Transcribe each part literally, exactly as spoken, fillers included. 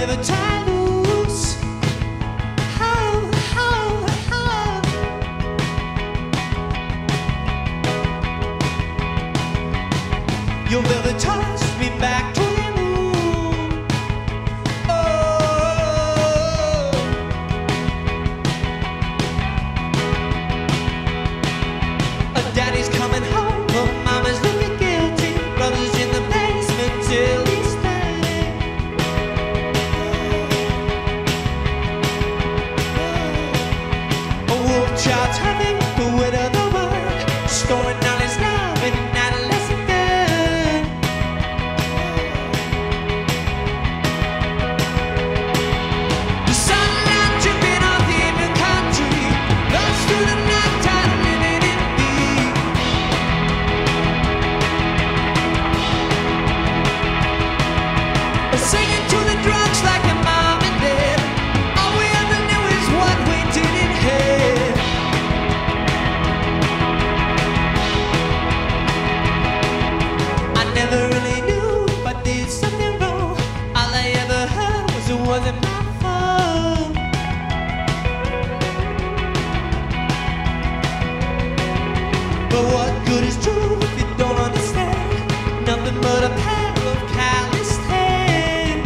never tie loose. How, how, how? You'll never toss me back to the moon. Oh, a daddy's coming home, but mama's looking guilty. Brothers in the basement till he's thirty. A wolf child's having the wit of the word, storing all his love in an adolescent girl. The sunlight dripping off the inner country, lost through the night time, living in me. Singing to the drums like your mom and dad. All we ever knew is what we didn't have. I never really knew if I did something wrong. All I ever heard was it wasn't my fault. But what good is truth if you don't understand? Nothing but a pair of calloused hands.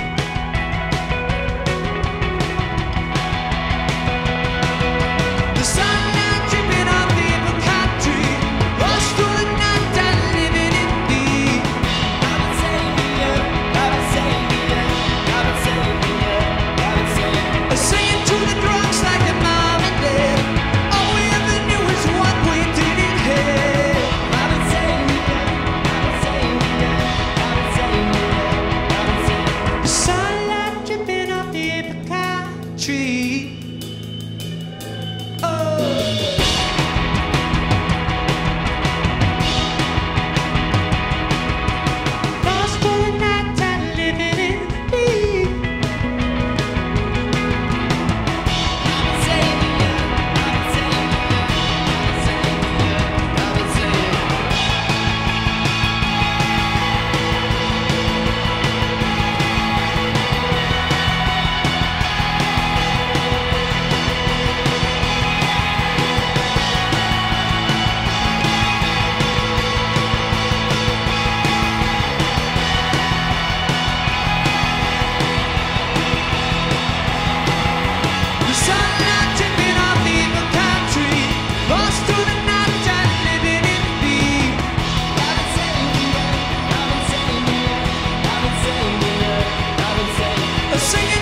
The sunlight dripping off the inner country, lost through the night time, living in me. I've been saving you, I've been saving you, I've been saving you, I've been saving you. Singing to the drums like your mom and dad. All we ever knew is what we didn't have. I've been saving you, I've been saving you, I've been saving you, I've been saving you. The sunlight dripping off the apricot tree. Oh. Lost for the night time, living in me. I've been saving you, I've been saving you, I've been saving you, I've been saving you. The sunlight dripping off the inner country, lost through the night time, living in me. I've been saving you, I've been saving you, I've been saving you, I've been saving you. Singing